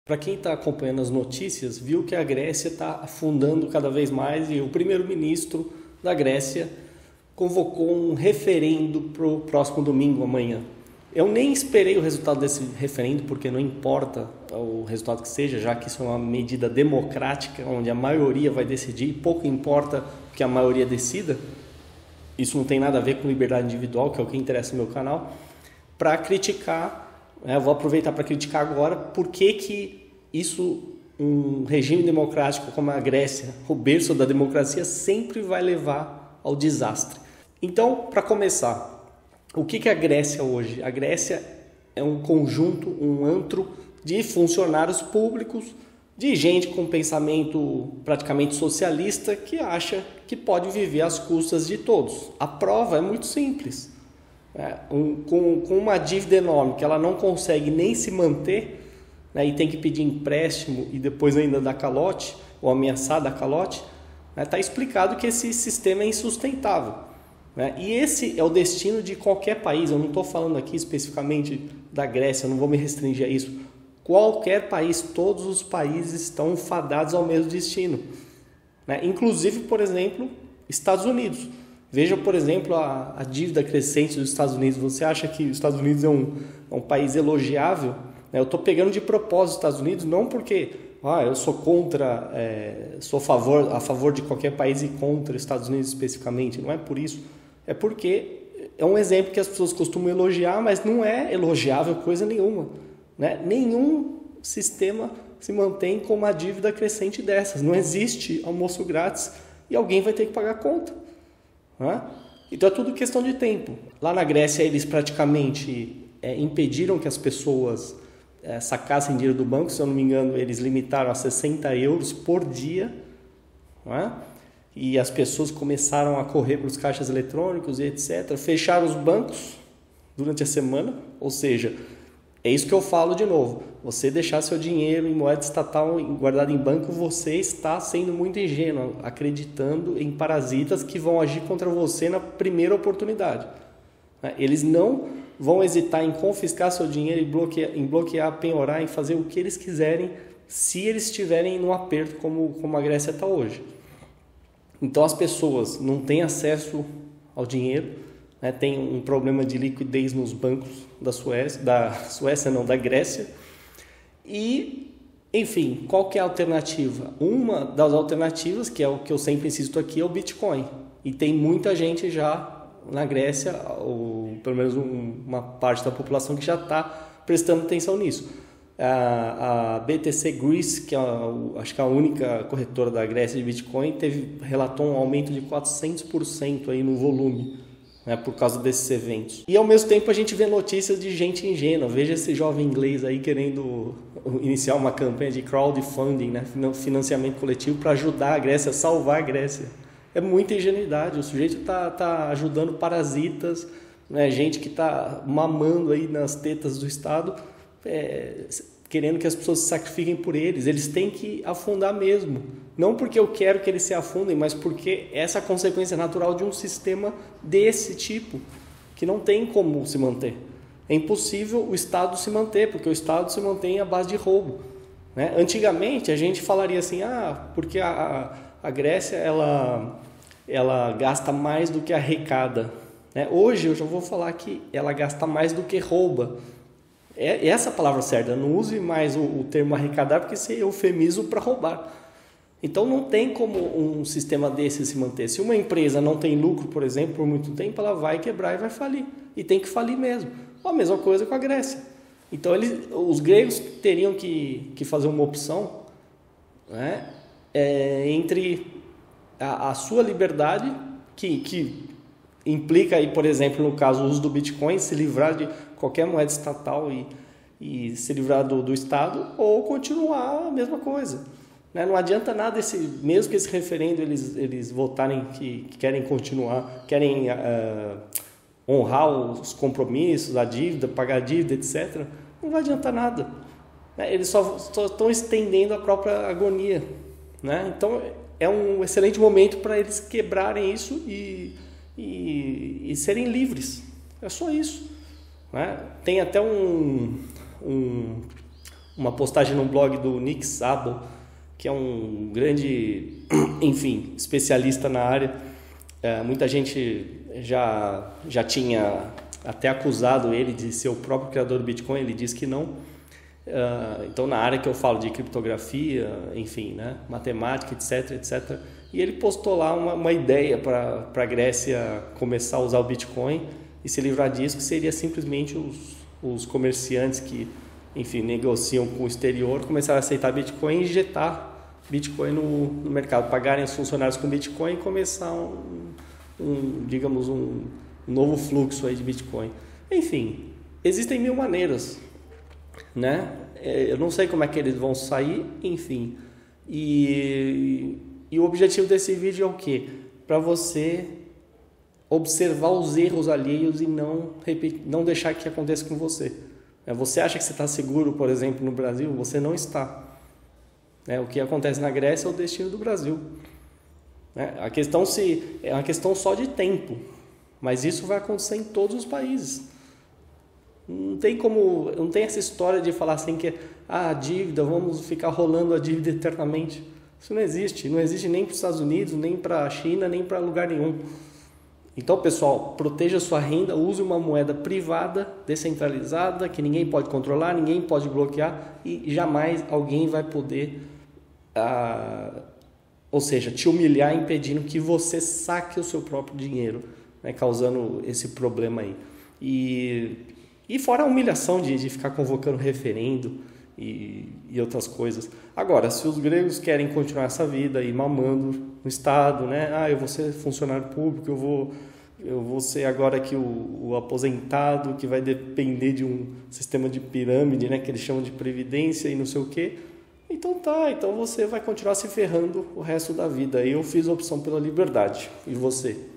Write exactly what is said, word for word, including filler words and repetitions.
Para quem está acompanhando as notícias, viu que a Grécia está afundando cada vez mais e o primeiro-ministro da Grécia convocou um referendo para o próximo domingo, amanhã. Eu nem esperei o resultado desse referendo, porque não importa o resultado que seja, já que isso é uma medida democrática, onde a maioria vai decidir, e pouco importa o que a maioria decida. Isso não tem nada a ver com liberdade individual, que é o que interessa no meu canal. Para criticar, né, eu vou aproveitar para criticar agora por que que isso, um regime democrático como a Grécia, o berço da democracia, sempre vai levar ao desastre. Então, para começar, o que que é a Grécia hoje? A Grécia é um conjunto, um antro de funcionários públicos, de gente com pensamento praticamente socialista que acha que pode viver às custas de todos. A prova é muito simples. É, um, com, com uma dívida enorme que ela não consegue nem se manter, né, e tem que pedir empréstimo e depois ainda dar calote, ou ameaçar dar calote, está, né, explicado que esse sistema é insustentável. Né? E esse é o destino de qualquer país. Eu não estou falando aqui especificamente da Grécia, eu não vou me restringir a isso. Qualquer país, todos os países estão fadados ao mesmo destino. Né? Inclusive, por exemplo, Estados Unidos. Veja, por exemplo, a, a dívida crescente dos Estados Unidos. Você acha que os Estados Unidos é um, é um país elogiável? Né? Eu estou pegando de propósito os Estados Unidos, não porque ah, eu sou contra, é, sou a favor, a favor de qualquer país e contra os Estados Unidos especificamente. Não é por isso. É porque é um exemplo que as pessoas costumam elogiar, mas não é elogiável coisa nenhuma. Né? Nenhum sistema se mantém com uma dívida crescente dessas. Não existe almoço grátis e alguém vai ter que pagar a conta. Né? Então é tudo questão de tempo. Lá na Grécia eles praticamente é, impediram que as pessoas é, sacassem dinheiro do banco. Se eu não me engano, eles limitaram a sessenta euros por dia. Né? E as pessoas começaram a correr para os caixas eletrônicos e etcétera. Fecharam os bancos durante a semana, ou seja, é isso que eu falo de novo. Você deixar seu dinheiro em moeda estatal guardado em banco, você está sendo muito ingênuo, acreditando em parasitas que vão agir contra você na primeira oportunidade. Eles não vão hesitar em confiscar seu dinheiro, em bloquear, em bloquear, penhorar, em fazer o que eles quiserem, se eles estiverem num aperto como, como a Grécia está hoje. Então as pessoas não têm acesso ao dinheiro, né? Tem um problema de liquidez nos bancos da Suécia, da Suécia não, da Grécia. E, enfim, qual que é a alternativa? Uma das alternativas, que é o que eu sempre insisto aqui, é o Bitcoin. E tem muita gente já na Grécia, ou pelo menos um, uma parte da população que já está prestando atenção nisso. A, a B T C Greece, que é a, acho que é a única corretora da Grécia de Bitcoin, teve, relatou um aumento de quatrocentos por cento aí no volume, né, por causa desses eventos. E ao mesmo tempo a gente vê notícias de gente ingênua. Veja esse jovem inglês aí querendo iniciar uma campanha de crowdfunding, né, financiamento coletivo para ajudar a Grécia, salvar a Grécia. É muita ingenuidade. O sujeito está tá ajudando parasitas, né, gente que está mamando aí nas tetas do Estado, É, querendo que as pessoas se sacrifiquem por eles. Eles têm que afundar mesmo, não porque eu quero que eles se afundem, mas porque essa é a consequência natural de um sistema desse tipo, que não tem como se manter. É impossível o Estado se manter, porque o Estado se mantém à base de roubo, né? Antigamente a gente falaria assim, ah, porque a, a Grécia ela, ela gasta mais do que arrecada, né? Hoje eu já vou falar que ela gasta mais do que rouba. É essa a palavra certa, não use mais o, o termo arrecadar, porque isso é eufemismo para roubar. Então não tem como um sistema desse se manter. Se uma empresa não tem lucro, por exemplo, por muito tempo, ela vai quebrar e vai falir. E tem que falir mesmo. A mesma coisa com a Grécia. Então eles, os gregos teriam que, que fazer uma opção, né, é, entre a, a sua liberdade, que, que implica, aí, por exemplo, no caso, o uso do Bitcoin, se livrar de qualquer moeda estatal e, e se livrar do, do Estado, ou continuar a mesma coisa. Né? Não adianta nada, esse, mesmo que esse referendo eles, eles votarem que, que querem continuar, querem uh, honrar os compromissos, a dívida, pagar a dívida, etcétera. Não vai adiantar nada. Né? Eles só, só estão estendendo a própria agonia. Né? Então é um excelente momento para eles quebrarem isso e, e, e serem livres. É só isso. Né? Tem até um, um, uma postagem no blog do Nick Szabo, que é um grande, enfim, especialista na área. É, muita gente já, já tinha até acusado ele de ser o próprio criador do Bitcoin, ele diz que não. Uh, então, na área que eu falo de criptografia, enfim, né, matemática, etc, etc. E ele postou lá uma, uma ideia para a Grécia começar a usar o Bitcoin e se livrar disso, que seria simplesmente os, os comerciantes que, enfim, negociam com o exterior, começar a aceitar Bitcoin e injetar Bitcoin no, no mercado, pagarem os funcionários com Bitcoin e começar um, um digamos, um novo fluxo aí de Bitcoin. Enfim, existem mil maneiras, né? Eu não sei como é que eles vão sair, enfim. E, e o objetivo desse vídeo é o quê? Para você observar os erros alheios e não, repetir, não deixar que aconteça com você. Você acha que você está seguro, por exemplo, no Brasil? Você não está. O que acontece na Grécia é o destino do Brasil. A questão se, é uma questão só de tempo, mas isso vai acontecer em todos os países. Não tem como, não tem essa história de falar assim que ah, a dívida, vamos ficar rolando a dívida eternamente. Isso não existe, não existe nem para os Estados Unidos, nem para a China, nem para lugar nenhum. Então, pessoal, proteja sua renda, use uma moeda privada, descentralizada, que ninguém pode controlar, ninguém pode bloquear e jamais alguém vai poder, ah, ou seja, te humilhar impedindo que você saque o seu próprio dinheiro, né, causando esse problema aí. E, e fora a humilhação de, de ficar convocando referendo e, e outras coisas. Agora, se os gregos querem continuar essa vida aí mamando no Estado, né? Ah, eu vou ser funcionário público, eu vou, eu vou ser agora aqui o, o aposentado que vai depender de um sistema de pirâmide, né? Que eles chamam de previdência e não sei o quê. Então tá, então você vai continuar se ferrando o resto da vida. Eu fiz a opção pela liberdade. E você?